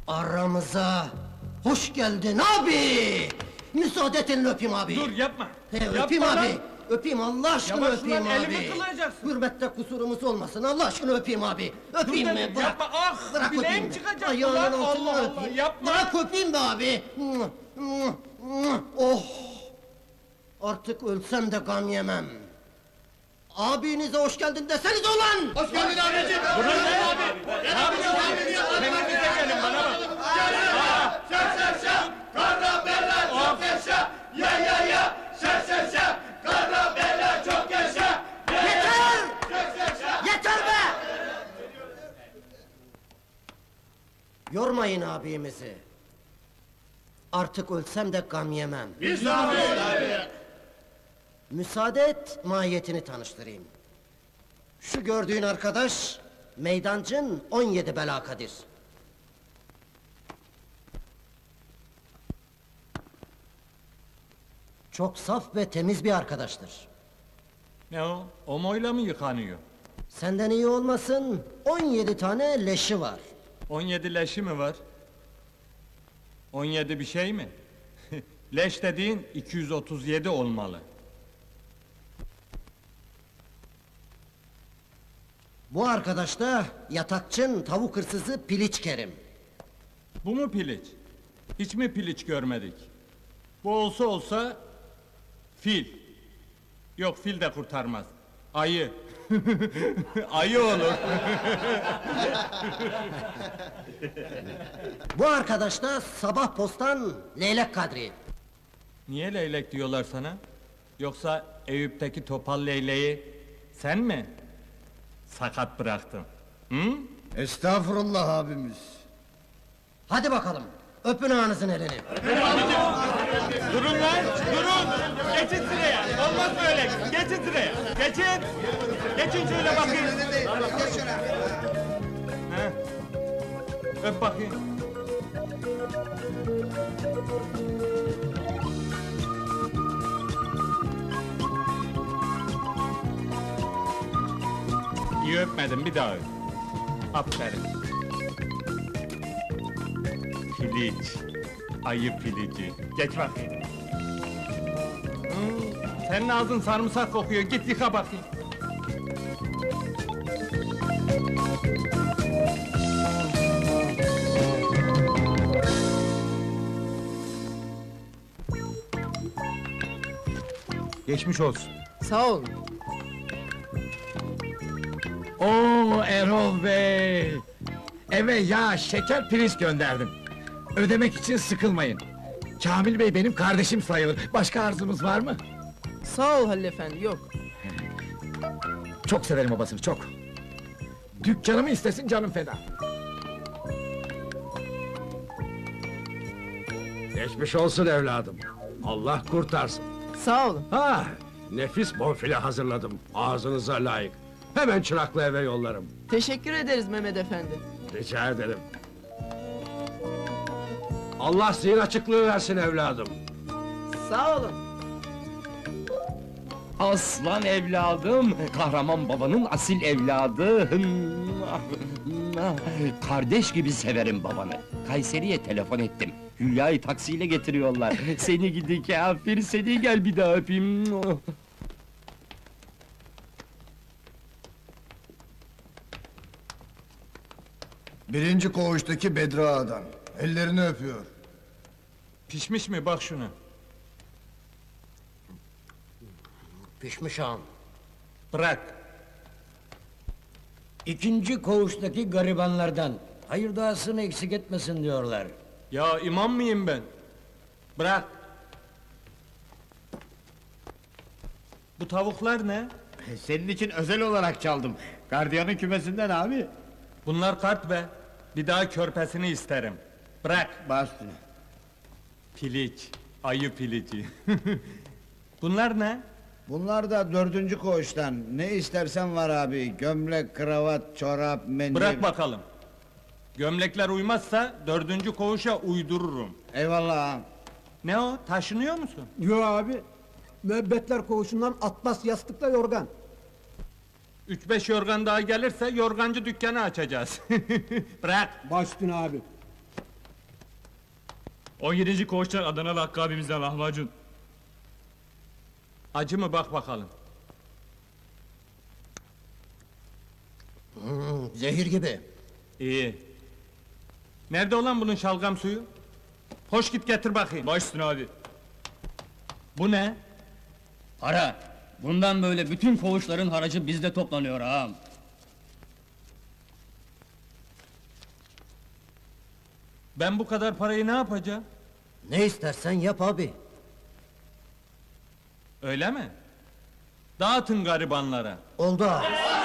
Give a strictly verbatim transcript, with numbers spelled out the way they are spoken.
Aramıza hoş geldin abi! Müsaade et elini öpeyim abi! Dur yapma! He, Yapma öpeyim lan! abi! Öpeyim Allah aşkına Yavaş öpeyim ulan, abi! elimi kılayacaksın! Hürmette kusurumuz olmasın, Allah aşkına öpeyim abi! Öpeyim Dur mi? dedim, Bırak! yapma, ah! Bırak Bileğim öpeyim mi? çıkacak Ayağının ulan, altını Allah Allah, öpeyim! yapma! Bırak öpeyim be abi! Oh! Artık ölsem de gam yemem! Abinize hoş geldin deseniz ulan! Hoş geldin abicim! Burası ne abi? Ne yapıyorsun abi? Kendinize gelin bana bak! Şa şa şa! Karabela çok yaşa! Ya ya ya! Şa şa şa! Karabela çok yaşa! Yeter! Yeter be! Yormayın abimizi. Artık ölsem de gam yemem. Biz abi! Müsaade et, mahiyetini tanıştırayım. Şu gördüğün arkadaş, meydancın on yedi belakadir. Çok saf ve temiz bir arkadaştır. Ne o? Omoyla mı yıkanıyor? Senden iyi olmasın, on yedi tane leşi var. On yedi leşi mi var? On yedi bir şey mi? Leş dediğin iki yüz otuz yedi olmalı. Bu arkadaş da yatakçın, tavuk hırsızı Piliç Kerim. Bu mu piliç? Hiç mi piliç görmedik? Bu olsa olsa fil. Yok, fil de kurtarmaz. Ayı. Ayı olur. Bu arkadaş da sabah postan Leylek Kadri. Niye leylek diyorlar sana? Yoksa Eyüp'teki topal leyleği sen mi sakat bıraktın? Hı? Estağfurullah abimiz. Hadi bakalım, öpün ağanızın elini. Durun lan, durun! Geçin sıraya, olmaz böyle, geçin sıraya, geçin! Geçin şöyle bakayım! He? Öp bakayım. İyi öpmedim, bir daha öp. Aferin. Piliç, ayı pilici. Geç bakayım. Hmm, senin ağzın sarımsak kokuyor, git yıka bakayım. Geçmiş olsun. Sağ olun. Oo Erol Bey! Eve yağ, şeker, priz gönderdim. Ödemek için sıkılmayın. Kamil Bey benim kardeşim sayılır. Başka arzunuz var mı? Sağ ol Halil efendi, yok. Çok severim babasını, çok. Dükkanımı istesin canım feda. Geçmiş olsun evladım. Allah kurtarsın. Sağ olun. Ha, nefis bonfile hazırladım. Ağzınıza layık. Hemen çıraklı eve yollarım. Teşekkür ederiz Mehmet efendi. Rica ederim. Allah zihin açıklığı versin evladım. Sağ olun. Aslan evladım, kahraman babanın asil evladı. Kardeş gibi severim babanı. Kayseri'ye telefon ettim. Hülya'yı taksiyle getiriyorlar. Seni gidi kafir, seni gel bir daha öpeyim. Birinci koğuştaki Bedri Ağa'dan. Ellerini öpüyor. Pişmiş mi, bak şuna. Pişmiş ağam. Bırak. İkinci koğuştaki garibanlardan. Hayır duasını eksik etmesin diyorlar. Ya imam mıyım ben? Bırak. Bu tavuklar ne? Senin için özel olarak çaldım. Gardiyanın kümesinden abi. Bunlar kart be. Bir daha körpesini isterim. Bırak. Baş üstüne. Piliç, ayı pilici. Bunlar ne? Bunlar da dördüncü koğuştan. Ne istersen var abi. Gömlek, kravat, çorap, mendil. Bırak bakalım. Gömlekler uymazsa dördüncü koğuşa uydururum. Eyvallah ağam. Ne o? Taşınıyor musun? Yo abi, müebbetler koğuşundan atlas yastıkla yorgan. Üç beş yorgan daha gelirse yorgancı dükkanı açacağız. Bırak. Baş üstüne abi. on yedinci koğuştan Adanalı Hakkı abimizden lahmacun. Acı mı bak bakalım. Hmm, zehir gibi. İyi. Nerede olan bunun şalgam suyu? Hoş git getir bakayım. Baş üstüne abi. Bu ne? Para. Bundan böyle bütün koğuşların haracı bizde toplanıyor ağam. Ben bu kadar parayı ne yapacağım? Ne istersen yap abi. Öyle mi? Dağıtın garibanlara. Oldu abi.